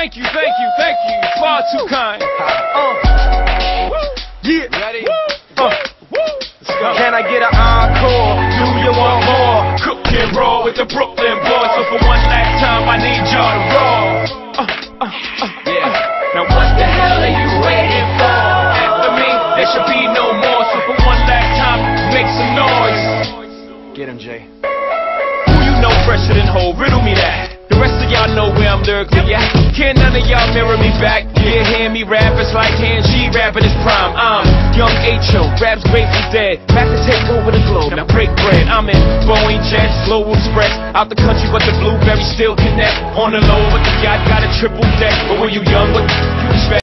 Thank you. Far too kind. Yeah. Ready? Let's go. Can I get an encore? Do you want more? Cook and roll with the Brooklyn boys. So for one last time, I need y'all to roll. Yeah. Now what the hell are you waiting for? After me, there should be no more. So for one last time, make some noise. Get him, Jay. Who you know fresher than Ho? Riddle me that. The rest of y'all know where I'm lyrically at. Can't none of y'all mirror me back. Yeah, hear me rap, it's like hand G rapping his prime. I'm young H.O., rap's Grateful Dead. Back to take over the globe, now break bread. I'm in Boeing Jets, Global Express. Out the country, but the blueberries still connect. On the low, but the yacht got a triple deck. But when you young, what you expect?